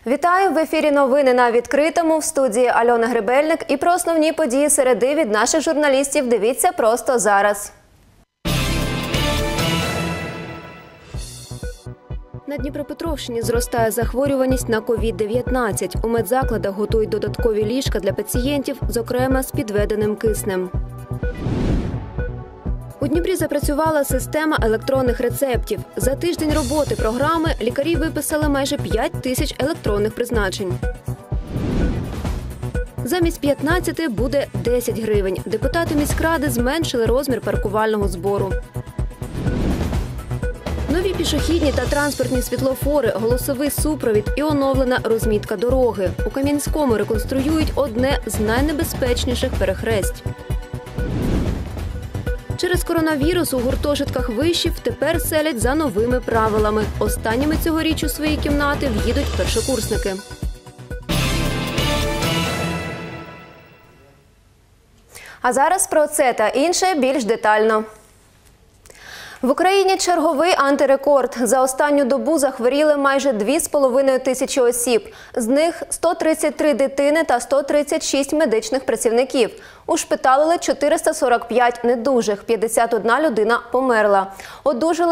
Вітаю! В ефірі новини на відкритому. В студії Альона Гребельник. І про основні події середи від наших журналістів дивіться просто зараз. На Дніпропетровщині зростає захворюваність на COVID-19. У медзакладах готують додаткові ліжка для пацієнтів, зокрема з підведеним киснем. У Дніпрі запрацювала система електронних рецептів. За тиждень роботи програми лікарі виписали майже 5 тисяч електронних призначень. Замість 15 буде 10 гривень. Депутати міськради зменшили розмір паркувального збору. Нові пішохідні та транспортні світлофори, голосовий супровід і оновлена розмітка дороги. У Кам'янському реконструюють одне з найнебезпечніших перехресть. Через коронавірус у гуртожитках вишів тепер селять за новими правилами. Останніми цьогоріч у свої кімнати в'їдуть першокурсники. А зараз про це та інше більш детально. В Україні черговий антирекорд. За останню добу захворіли майже 2,5 тисячі осіб. З них 133 дитини та 136 медичних працівників. Ушпиталили 445 недужих, 51 людина померла. Одужали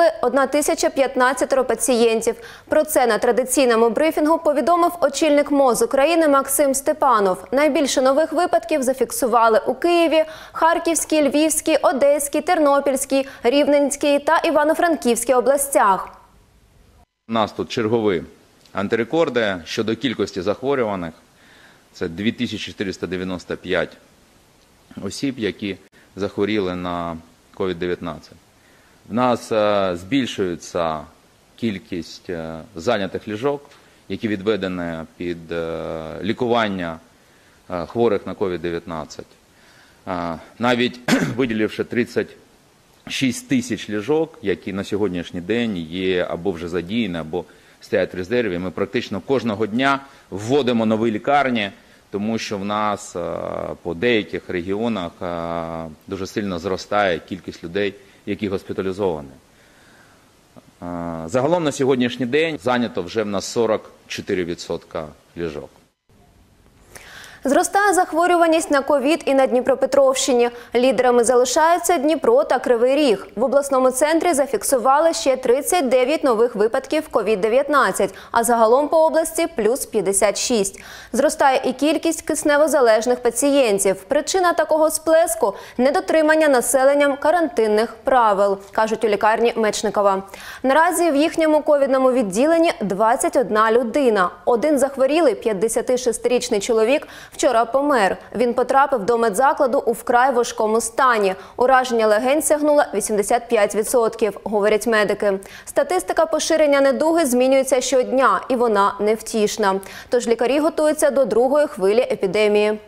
1015 пацієнтів. Про це на традиційному брифінгу повідомив очільник МОЗ України Максим Степанов. Найбільше нових випадків зафіксували у Києві, Харківській, Львівській, Одеській, Тернопільській, Рівненській та Івано-Франківській областях. У нас тут чергові антирекорди щодо кількості захворюваних. Це 2495 осіб, які захворіли на COVID-19. В нас збільшується кількість зайнятих ліжок, які відведені під лікування хворих на COVID-19. Навіть виділивши 36 тисяч ліжок, які на сьогоднішній день є або вже задіяні, або стоять в резерві, ми практично кожного дня вводимо нові лікарні, тому що в нас по деяких регіонах дуже сильно зростає кількість людей, які госпіталізовані. Загалом на сьогоднішній день зайнято вже в нас 44% ліжок. Зростає захворюваність на ковід і на Дніпропетровщині. Лідерами залишаються Дніпро та Кривий Ріг. В обласному центрі зафіксували ще 39 нових випадків COVID-19, а загалом по області плюс 56. Зростає і кількість кисневозалежних пацієнтів. Причина такого сплеску – недотримання населенням карантинних правил, кажуть у лікарні Мечникова. Наразі в їхньому ковідному відділенні 21 людина. Один захворілий 56-річний чоловік вчора помер. Він потрапив до медзакладу у вкрай важкому стані. Ураження легень сягнуло 85%, говорять медики. Статистика поширення недуги змінюється щодня, і вона невтішна. Тож лікарі готуються до другої хвилі епідемії.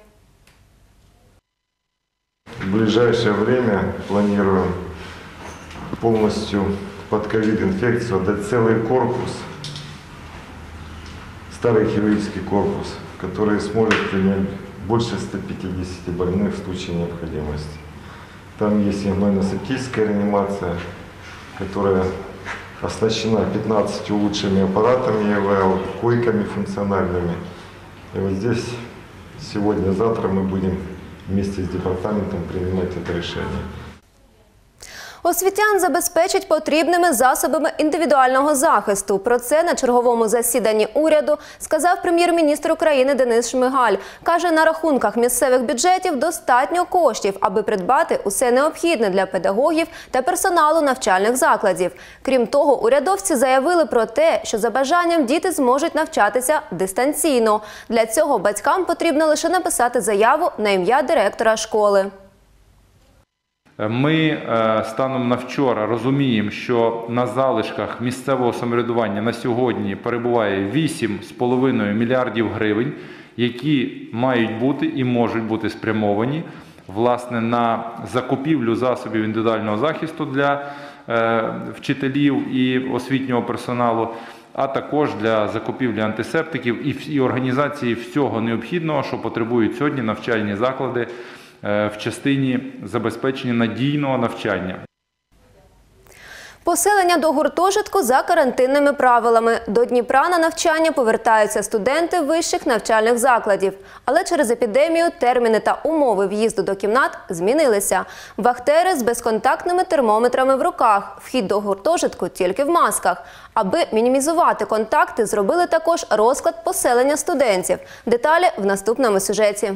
В ближайшее время планируем полностью под ковид-инфекцию отдать целый корпус, старый хирургический корпус, который сможет принять больше 150 больных в случае необходимости. Там есть и гнойно-септическая реанимация, которая оснащена 15 улучшенными аппаратами ИВЛ, койками функциональными. И вот здесь сегодня-завтра мы будем вместе с департаментом принимать это решение. Освітян забезпечать потрібними засобами індивідуального захисту. Про це на черговому засіданні уряду сказав прем'єр-міністр України Денис Шмигаль. Каже, на рахунках місцевих бюджетів достатньо коштів, аби придбати усе необхідне для педагогів та персоналу навчальних закладів. Крім того, урядовці заявили про те, що за бажанням діти зможуть навчатися дистанційно. Для цього батькам потрібно лише написати заяву на ім'я директора школи. Ми станом на вчора розуміємо, що на залишках місцевого самоврядування на сьогодні перебуває 8,5 мільярдів гривень, які мають бути і можуть бути спрямовані власне на закупівлю засобів індивідуального захисту для вчителів і освітнього персоналу, а також для закупівлі антисептиків і організації всього необхідного, що потребують сьогодні навчальні заклади в частині забезпечення надійного навчання. Поселення до гуртожитку за карантинними правилами. До Дніпра на навчання повертаються студенти вищих навчальних закладів. Але через епідемію терміни та умови в'їзду до кімнат змінилися. Вахтери з безконтактними термометрами в руках. Вхід до гуртожитку тільки в масках. Аби мінімізувати контакти, зробили також розклад поселення студентів. Деталі в наступному сюжеті.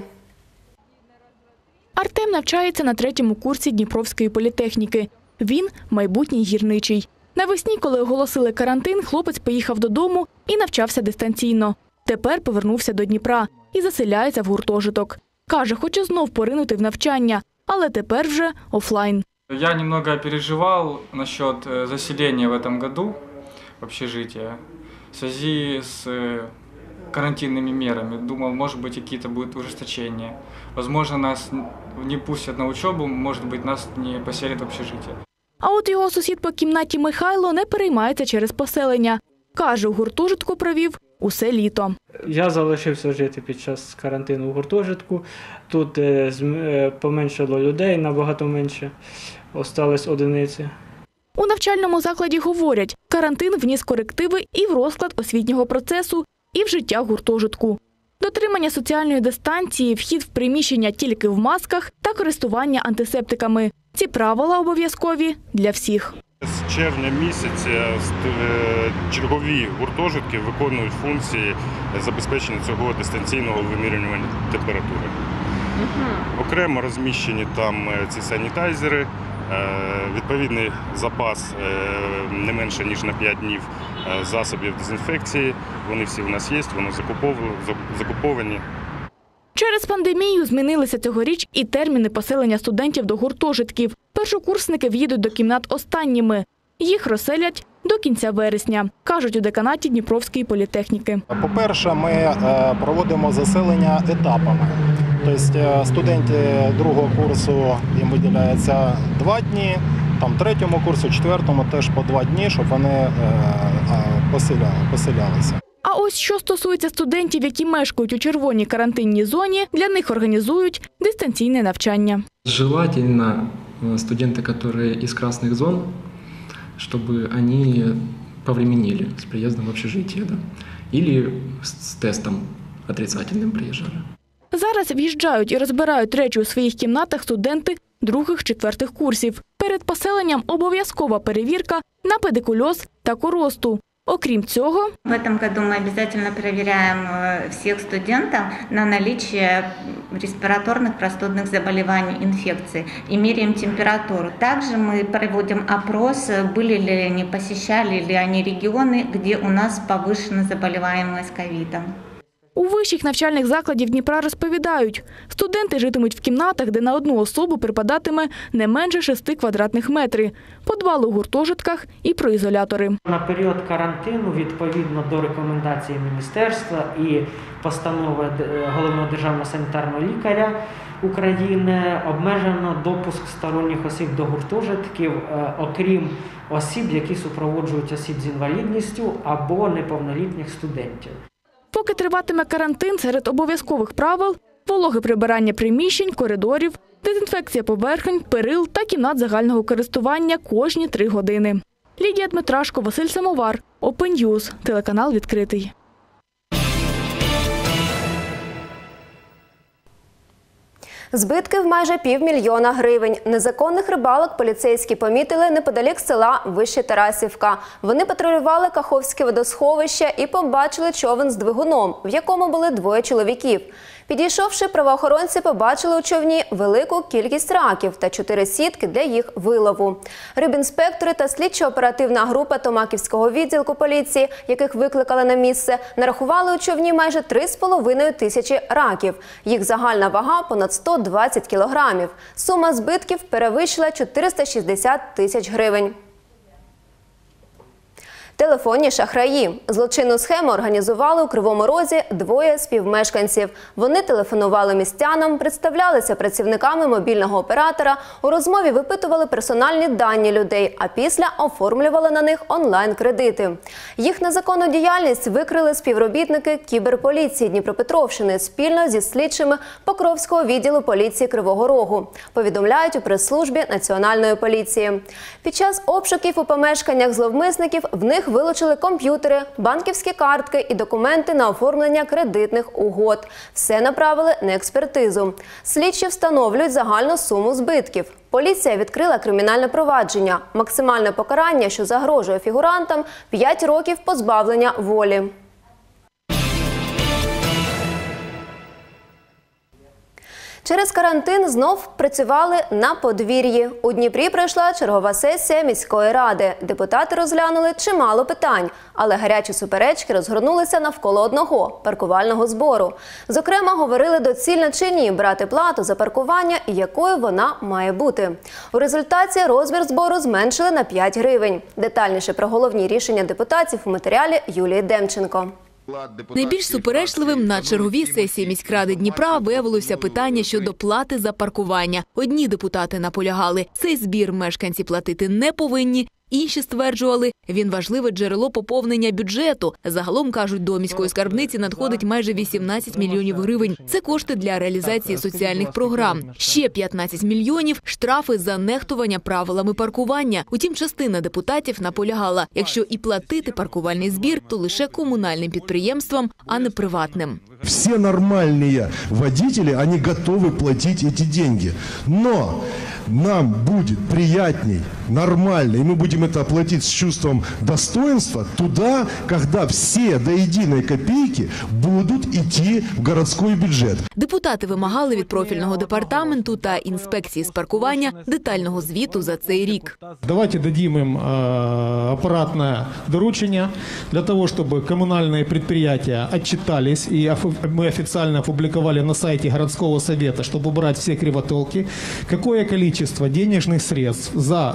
Артем навчається на 3-му курсі Дніпровської політехніки. Він – майбутній гірничий. Навесні, коли оголосили карантин, хлопець поїхав додому і навчався дистанційно. Тепер повернувся до Дніпра і заселяється в гуртожиток. Каже, хоче знов поринути в навчання, але тепер вже офлайн. Я немного переживал насчет заселения в этом году в общежитие в связи с карантинными мерами. Думал, может быть, какие-то будут ужесточения. Возможно, нас не пустят на учебу, может быть, нас не поселят в общежитие. А от його сусід по кімнаті Михайло не переймається через поселення. Каже, у гуртожитку провів усе літо. Я залишився жити під час карантину в гуртожитку. Тут поменшало людей, набагато менше. Остались одиниці. У навчальному закладі говорять, карантин вніс корективи і в розклад освітнього процесу, і в життя гуртожитку. Дотримання соціальної дистанції, вхід в приміщення тільки в масках та користування антисептиками. Ці правила обов'язкові для всіх. З червня місяця чергові гуртожитки виконують функції забезпечення цього дистанційного вимірювання температури. Окремо розміщені там ці санітайзери, відповідний запас не менше, ніж на 5 днів засобів дезінфекції. Вони всі у нас є, вони закуповані. Через пандемію змінилися цьогоріч і терміни поселення студентів до гуртожитків. Першокурсники в'їдуть до кімнат останніми. Їх розселять до кінця вересня, кажуть у деканаті Дніпровської політехніки. По-перше, ми проводимо заселення етапами. Тобто студенти другого курсу, їм виділяється 2 дні, там 3-му курсу, 4-му теж по 2 дні, щоб вони поселялися. А ось що стосується студентів, які мешкають у червоній карантинній зоні, для них організують дистанційне навчання. Желательно студенты, которые из красных зон, чтобы они повременили с приездом в общежитие, да? Или с тестом отрицательным приезжали. Зараз в'їжджають і розбирають речі у своїх кімнатах студенти 2-4 курсів. Перед поселенням обов'язкова перевірка на педикульоз та коросту. Окрім цього, в этом году мы обязательно проверяем всех студентов на наличие респираторных простудных заболеваний, инфекций и меряем температуру. Также мы проводим опрос, были ли они, посещали ли они регионы, где у нас повышена заболеваемость ковидом. у вищих навчальних закладів Дніпра розповідають, студенти житимуть в кімнатах, де на одну особу припадатиме не менше 6 квадратних метрів, підвал у гуртожитках і проізолятори. На період карантину, відповідно до рекомендацій міністерства і постанови Головного державного санітарного лікаря України, обмежено допуск сторонніх осіб до гуртожитків, окрім осіб, які супроводжують осіб з інвалідністю або неповнолітніх студентів. Поки триватиме карантин, серед обов'язкових правил – вологе прибирання приміщень, коридорів, дезінфекція поверхонь, перил та кімнат загального користування кожні 3 години. Лідія Дмитрашко, Василь Самовар, Open News, телеканал «Відкритий». Збитки в майже 500 000 гривень. Незаконних рибалок поліцейські помітили неподалік села Вище Тарасівка. Вони патрулювали Каховське водосховище і побачили човен з двигуном, в якому були 2 чоловіків. Підійшовши, правоохоронці побачили у човні велику кількість раків та 4 сітки для їх вилову. Рибінспектори та слідчо-оперативна група Томаківського відділку поліції, яких викликали на місце, нарахували у човні майже 3,5 тисячі раків. Їх загальна вага – понад 120 кілограмів. Сума збитків перевищила 460 тисяч гривень. Телефонні шахраї. Злочинну схему організували у Кривому Розі двоє співмешканців. Вони телефонували містянам, представлялися працівниками мобільного оператора, у розмові випитували персональні дані людей, а після оформлювали на них онлайн-кредити. Їх незаконну діяльність викрили співробітники кіберполіції Дніпропетровщини спільно зі слідчими Покровського відділу поліції Кривого Рогу, повідомляють у прес-службі Національної поліції. Під час обшуків у помешканнях зловмисників в них вилучили комп'ютери, банківські картки і документи на оформлення кредитних угод. Все направили на експертизу. Слідчі встановлюють загальну суму збитків. Поліція відкрила кримінальне провадження. Максимальне покарання, що загрожує фігурантам – 5 років позбавлення волі. Через карантин знов працювали на подвір'ї. У Дніпрі пройшла чергова сесія міської ради. Депутати розглянули чимало питань, але гарячі суперечки розгорнулися навколо одного – паркувального збору. Зокрема, говорили, доцільно чи ні брати плату за паркування і якою вона має бути. У результаті розмір збору зменшили на 5 гривень. Детальніше про головні рішення депутатів у матеріалі Юлії Демченко. Найбільш суперечливим на черговій сесії міськради Дніпра виявилося питання щодо плати за паркування. Одні депутати наполягали, цей збір мешканці платити не повинні. Інші стверджували, він важливе джерело поповнення бюджету. Загалом, кажуть, до міської скарбниці надходить майже 18 мільйонів гривень. Це кошти для реалізації соціальних програм. Ще 15 мільйонів – штрафи за нехтування правилами паркування. Утім, частина депутатів наполягала, якщо і платити паркувальний збір, то лише комунальним підприємствам, а не приватним. Все нормальные водители, они готовы платить эти деньги. Но нам будет приятней, нормально, и мы будем это платить с чувством достоинства туда, когда все до единой копейки будут идти в городской бюджет. Депутати вимагали від профільного департаменту та інспекції з паркування детального звіту за цей рік. Давайте дадим им аппаратное доручение для того, чтобы коммунальные предприятия отчитались, и мы официально опубликовали на сайте городского совета, чтобы убрать все кривотолки, какое количество денежных средств за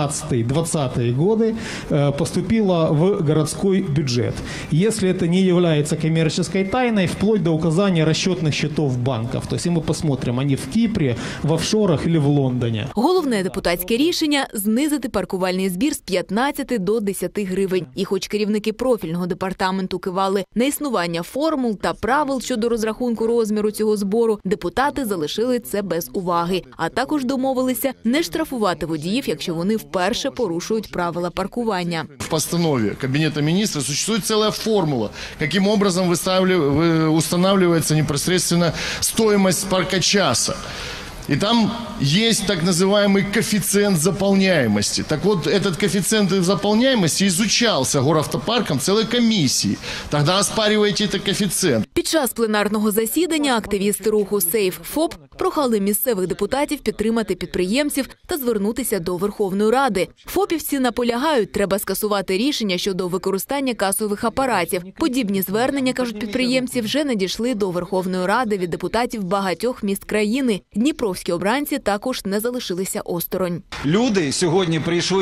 19-20 годы поступило в городской бюджет. Если это не является коммерческой тайной, вплоть до указания расчетных счетов банков. То есть мы посмотрим, они в Кипре, в офшорах или в Лондоне. Головне депутатське рішення – знизити паркувальний збір з 15 до 10 гривень. І хоч керівники профільного департаменту кивали на існування формул та правил щодо розрахунку розміру цього збору, депутати залишили це без уваги. А також домовилися не штрафувати водіїв, якщо вони вперше порушують правила паркування. В постанове Кабинета министров существует целая формула, каким образом устанавливается непосредственно стоимость паркочаса. И там есть так называемый коэффициент заполняемости. Так вот, этот коэффициент заполняемости изучался Горавтопарком целой комиссии. Тогда оспаривайте этот коэффициент. Під час пленарного засідання активісти руху «Сейф ФОП» прохали місцевих депутатів підтримати підприємців та звернутися до Верховної Ради. ФОПівці наполягають, треба скасувати рішення щодо використання касових апаратів. Подібні звернення, кажуть підприємці, вже надійшли до Верховної Ради від депутатів багатьох міст країни. Дніпровські обранці також не залишилися осторонь. Люди сьогодні прийшли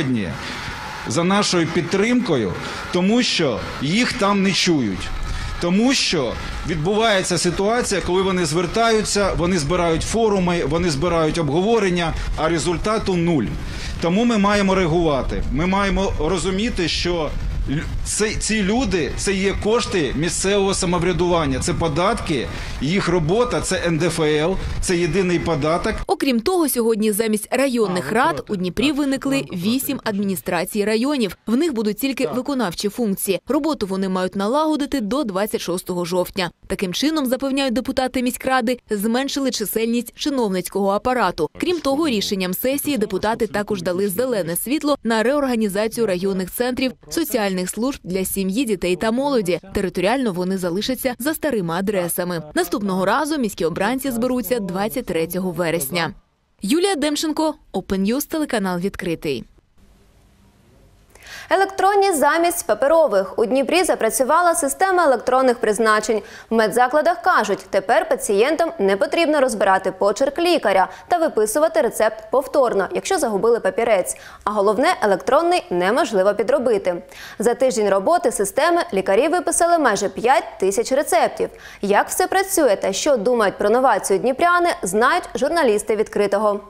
за нашою підтримкою, тому що їх там не чують. Тому що відбувається ситуація, коли вони звертаються, вони збирають форуми, вони збирають обговорення, а результату нуль. Тому ми маємо реагувати. Ми маємо розуміти, що ці люди – це є кошти місцевого самоврядування, це податки, їх робота – це НДФЛ, це єдиний податок. Окрім того, сьогодні замість районних рад у Дніпрі виникли 8 адміністрацій районів. В них будуть тільки виконавчі функції. Роботу вони мають налагодити до 26 жовтня. Таким чином, запевняють депутати міськради, зменшили чисельність чиновницького апарату. Крім того, рішенням сесії депутати також дали зелене світло на реорганізацію районних центрів соціальних служб для сім'ї, дітей та молоді. Територіально вони залишаться за старими адресами. Наступного разу міські обранці зберуться 23 вересня. Юлія Демченко, Open News, телеканал «Відкритий». Електронні замість паперових. У Дніпрі запрацювала система електронних призначень. В медзакладах кажуть, тепер пацієнтам не потрібно розбирати почерк лікаря та виписувати рецепт повторно, якщо загубили папірець. А головне, електронний неможливо підробити. За тиждень роботи системи лікарі виписали майже 5 тисяч рецептів. Як все працює та що думають про новацію дніпряни, знають журналісти «Відкритого».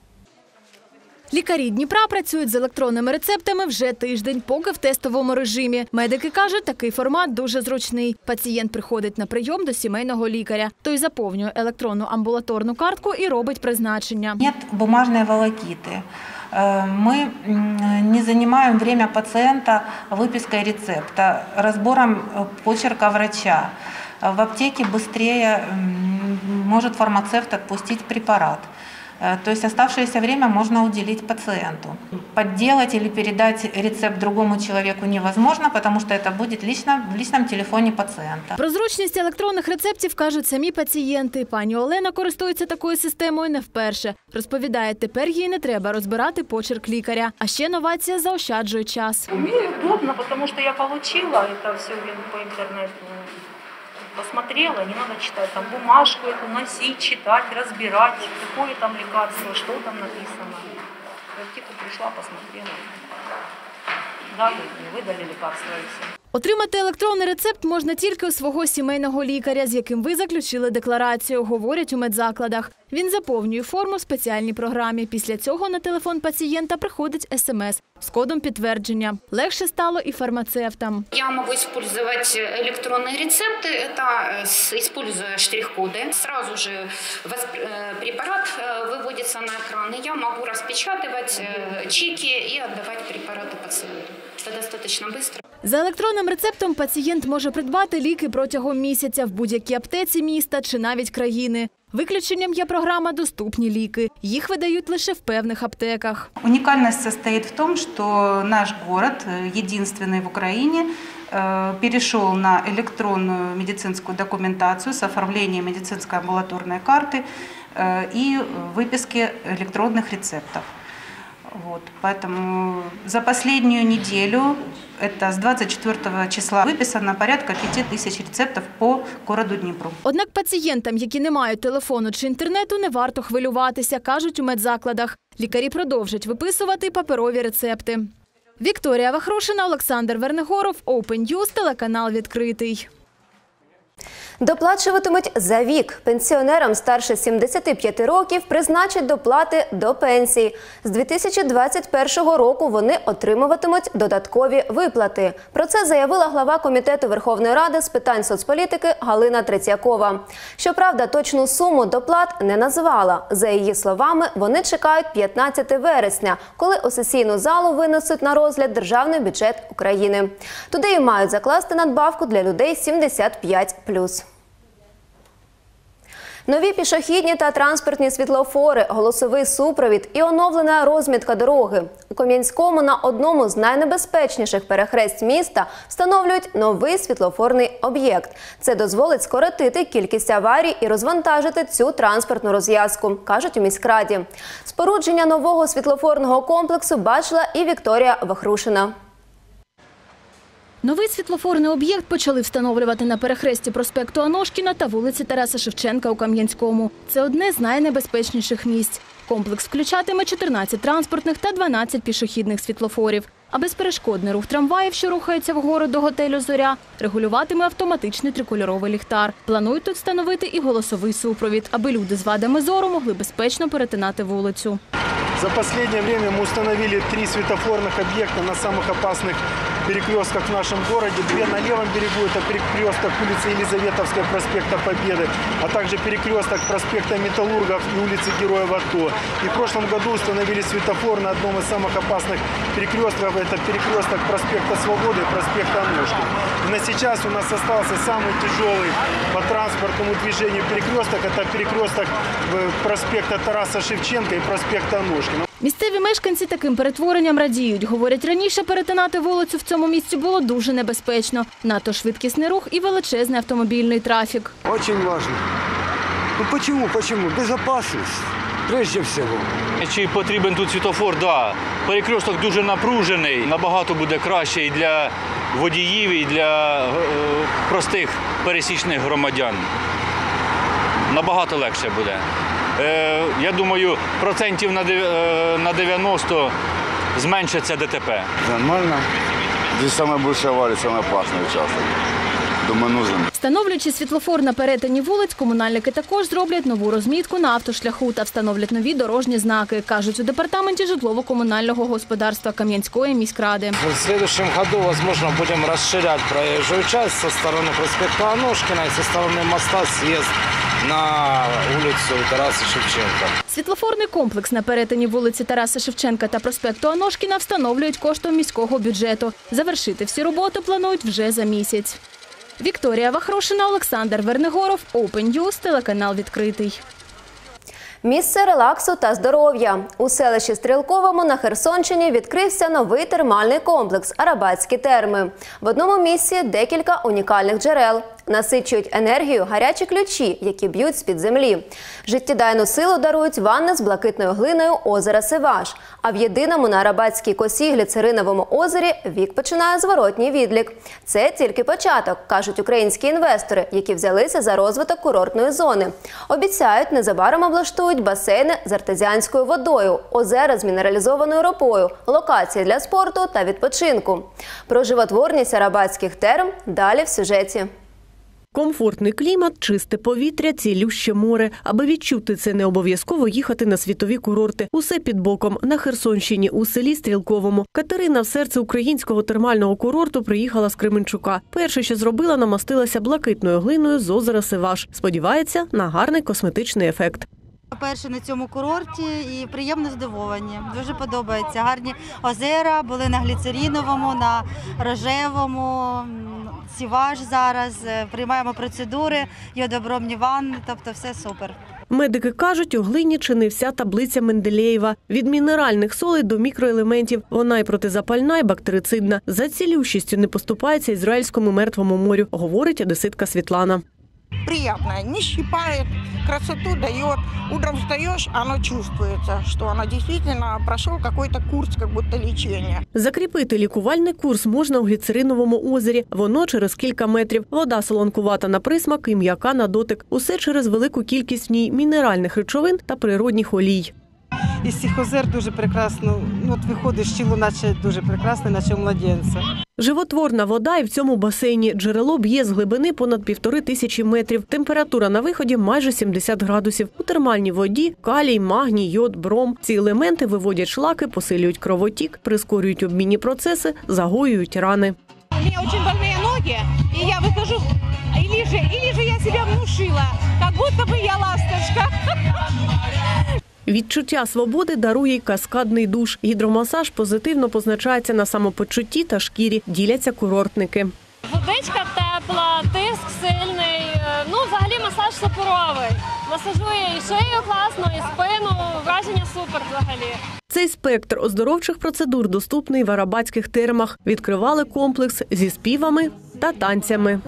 Лікарі Дніпра працюють з електронними рецептами вже тиждень, поки в тестовому режимі. Медики кажуть, такий формат дуже зручний. Пацієнт приходить на прийом до сімейного лікаря. Той заповнює електронну амбулаторну картку і робить призначення. Нет бумажной волокиты. Мы не занимаем время пациента выпиской рецепта, разбором почерка врача. В аптеке быстрее может фармацевт отпустить препарат. То есть оставшееся время можно уделить пациенту. Подделать или передать рецепт другому человеку невозможно, потому что это будет в личном телефоне пациента. Про зручність електронних рецептів кажуть самі пацієнти. Пані Олена користується такою системою не вперше. Розповідає, тепер їй не треба розбирати почерк лікаря. А ще новація заощаджує час. Мені удобно, тому що я отримала це все по інтернету. Посмотрела, не надо читать, там бумажку эту носить, читать, разбирать, какое там лекарство, что там написано. В аптеку пришла, посмотрела, дали, выдали лекарство и все. Отримати електронний рецепт можна тільки у свого сімейного лікаря, з яким ви заключили декларацію, говорять у медзакладах. Він заповнює форму в спеціальній програмі. Після цього на телефон пацієнта приходить СМС з кодом підтвердження. Легше стало і фармацевтам. Я могу использовать электронные рецепты, это используя штрих-коды. Сразу же препарат выводится на экран, и я могу распечатывать чеки и отдавать препараты пациенту. Это достаточно быстро. За електронним рецептом пацієнт може придбати ліки протягом місяця в будь-якій аптеці міста чи навіть країни. Виключенням є програма «Доступні ліки». Їх видають лише в певних аптеках. Уникальность состоит в том, что наш город, единственный в Украине, перешел на электронную медицинскую документацию с оформлением медицинской амбулаторной карты и выписки электронных рецептов. Вот, поэтому за последнюю неделю, это с 24 числа, выписано порядка 5 тысяч рецептов по городу Дніпру. Однак пацієнтам, які не мають телефону чи інтернету, не варто хвилюватися, кажуть у медзакладах. Лікарі продовжать виписувати паперові рецепти. Вікторія Вахрушина, Олександр Вернигоров, Open News, телеканал «Відкритий». Доплачуватимуть за вік. Пенсіонерам старше 75 років призначать доплати до пенсії. З 2021 року вони отримуватимуть додаткові виплати. Про це заявила глава Комітету Верховної Ради з питань соцполітики Галина Третьякова. Щоправда, точну суму доплат не назвала. За її словами, вони чекають 15 вересня, коли у сесійну залу винесуть на розгляд Державний бюджет України. Туди і мають закласти надбавку для людей 75+. Нові пішохідні та транспортні світлофори, голосовий супровід і оновлена розмітка дороги. У Кам'янському на одному з найнебезпечніших перехресть міста встановлюють новий світлофорний об'єкт. Це дозволить скоротити кількість аварій і розвантажити цю транспортну розв'язку, кажуть у міськраді. Спорудження нового світлофорного комплексу бачила і Вікторія Вахрушина. Новий світлофорний об'єкт почали встановлювати на перехресті проспекту Аношкіна та вулиці Тараса Шевченка у Кам'янському. Це одне з найнебезпечніших місць. Комплекс включатиме 14 транспортних та 12 пішохідних світлофорів. А безперешкодний рух трамваїв, що рухаються вгору до готелю «Зоря», регулюватиме автоматичний трикольоровий ліхтар. Планують тут встановити і голосовий супровід, аби люди з вадами зору могли безпечно перетинати вулицю. За последнее время мы установили 3 светофорных объекта на самых опасных перекрестках в нашем городе. 2 на левом берегу, это перекресток улицы Елизаветовской, проспекта Победы, а также перекресток проспекта Металлургов и улицы Героев АТО. И в прошлом году установили светофор на одном из самых опасных перекрестков, это перекресток проспекта Свободы и проспекта Аношкина. И на сейчас у нас остался самый тяжелый по транспортному движению перекресток, это перекресток проспекта Тараса Шевченка и проспекта Аношкина. Місцеві мешканці таким перетворенням радіють. Говорять, раніше перетинати вулицю в цьому місці було дуже небезпечно. Надто швидкісний рух і величезний автомобільний трафік. Очень важно. Ну почему? Безопасность. прежде всього. Чи потрібен тут світлофор? Так. Перекресток дуже напружений, набагато буде краще і для водіїв, і для простих пересічних громадян. Набагато легше буде. Я думаю, процентів на 90 зменшиться ДТП. Нормально. Здесь самое большое авария, самый опасный участок. Думаю, нужен. Встановлюючи світлофор на перетині вулиць, комунальники також зроблять нову розмітку на автошляху та встановлять нові дорожні знаки, кажуть у департаменті житлово-комунального господарства Кам'янської міськради. В следующем году, возможно, будем расширять проезжую часть со стороны проспекта Аношкина и со стороны моста съезд на вулицю Тараса Шевченка. Світлофорний комплекс на перетині вулиці Тараса Шевченка та проспекту Аношкіна встановлюють коштом міського бюджету. Завершити всі роботи планують вже за місяць. Вікторія Вахрушина, Олександр Вернигоров, Open News, телеканал «Відкритий». Місце релаксу та здоров'я. У селищі Стрілковому на Херсонщині відкрився новий термальний комплекс «Арабатські терми». В одному місці декілька унікальних джерел. Насичують енергію гарячі ключі, які б'ють з-під землі. Життєдайну силу дарують ванни з блакитною глиною озера Сиваш. А в єдиному на Арабатській косі гліцериновому озері вік починає зворотній відлік. Це тільки початок, кажуть українські інвестори, які взялися за розвиток курортної зони. Обіцяють, незабаром облаштують басейни з артезіанською водою, озера з мінералізованою ропою, локації для спорту та відпочинку. Про животворність арабатських терм далі в сюжеті. Комфортний клімат, чисте повітря, цілюще море. Аби відчути це, не обов'язково їхати на світові курорти. Усе під боком. На Херсонщині, у селі Стрілковому. Катерина в серце українського термального курорту приїхала з Кременчука. Перше, що зробила, намастилася блакитною глиною з озера Сиваш. Сподівається на гарний косметичний ефект. Перше на цьому курорті і приємно здивовані. Дуже подобається. Гарні озера, були на гліцеріновому, на рожевому, Сіваш зараз, приймаємо процедури, йодообробні ванни, тобто все супер. Медики кажуть, у глині чи не вся таблиця Менделєєва. Від мінеральних солей до мікроелементів. Вона і протизапальна, і бактерицидна. За цілющістю не поступається Ізраїльському Мертвому морю, говорить одеситка Світлана. Приятная, не щипает, красоту дает. Утром встаешь, оно чувствуется, что оно действительно прошел какой-то курс, как будто лечения. Закріпити лікувальний курс можна у гліцериновому озері. Воно через кілька метрів. Вода солонкувата на присмак і м'яка на дотик. Усе через велику кількість в ній мінеральних речовин та природних олій. Із цих озер дуже прекрасно, от виходиш, тіло наче дуже прекрасне, наче у младенця. Животворна вода і в цьому басейні. Джерело б'є з глибини понад 1500 метрів. Температура на виході майже 70 градусів. У термальній воді калій, магній, йод, бром. Ці елементи виводять шлаки, посилюють кровотік, прискорюють обмінні процеси, загоюють рани. У мене дуже больні ноги, і я виходжу, или же я себе внушила, як будто би я ласточка. Відчуття свободи дарує й каскадний душ. Гідромасаж позитивно позначається на самопочутті та шкірі, діляться курортники. Водичка тепла, тиск сильний, взагалі масаж суперовий. Масажує і шию класно, і спину, враження супер взагалі. Цей спектр оздоровчих процедур доступний в Арабатських термах. Відкривали комплекс зі співами та танцями.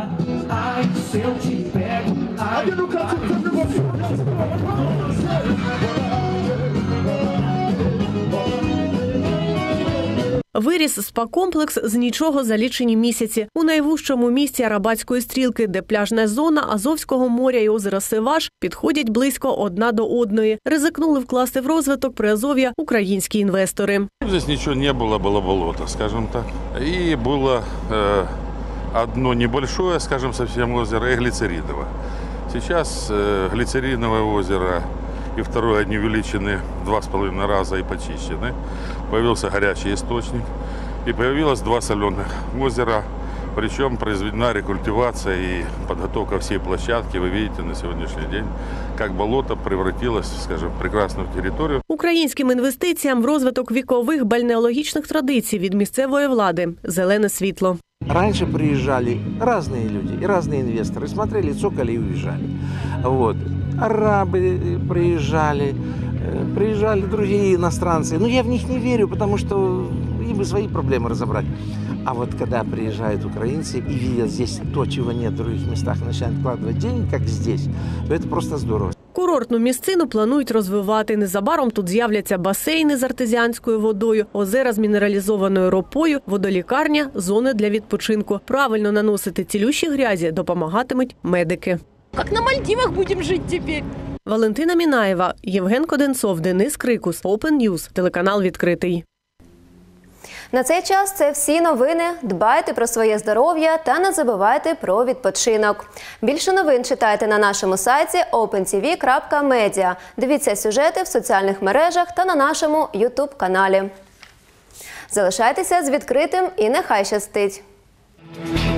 Виріс спа-комплекс з нічого за лічені місяці. У найвужчому місці Арабатської стрілки, де пляжна зона Азовського моря і озера Сиваш підходять близько одна до одної. Ризикнули вкласти в розвиток Приазов'я українські інвестори. Здесь ничего не было, было болото, скажем так. И было одно небольшое, скажем, совсем озеро, и глицериновое. Сейчас глицериновое озеро и второе они увеличены в 2,5 раза и почищены. Появился горячий источник и появилось 2 соленых озера. Причем произведена рекультивация и подготовка всей площадки. Вы видите на сегодняшний день, как болото превратилось, скажем, в прекрасную территорию. Українським інвестиціям в розвиток вікових бальнеологічних традицій від місцевої влади – зелене світло. Раньше приезжали разные люди и разные инвесторы, смотрели, цокали и уезжали. Вот. Арабы приезжали, приезжали другие иностранцы. Но я в них не верю, потому что им бы свои проблемы разобрать. А вот когда приезжают украинцы и видят здесь то, чего нет в других местах, начинают вкладывать деньги, как здесь, то это просто здорово. Курорт Курортну місцину планують розвивати. Незабаром тут з'являться басейни з артезіанською водою, озера з мінералізованою ропою, водолікарня, зони для відпочинку. Правильно наносити цілющі грязі допомагатимуть медики. Як на Мальдивах будемо жити тепер? Валентина Мінаєва, Євген Коденцов, Денис Крикус, Open News, телеканал «Відкритий». На цей час це всі новини. Дбайте про своє здоров'я та не забувайте про відпочинок. Більше новин читайте на нашому сайті opentv.media. Дивіться сюжети в соціальних мережах та на нашому YouTube-каналі. Залишайтеся з відкритим і нехай щастить!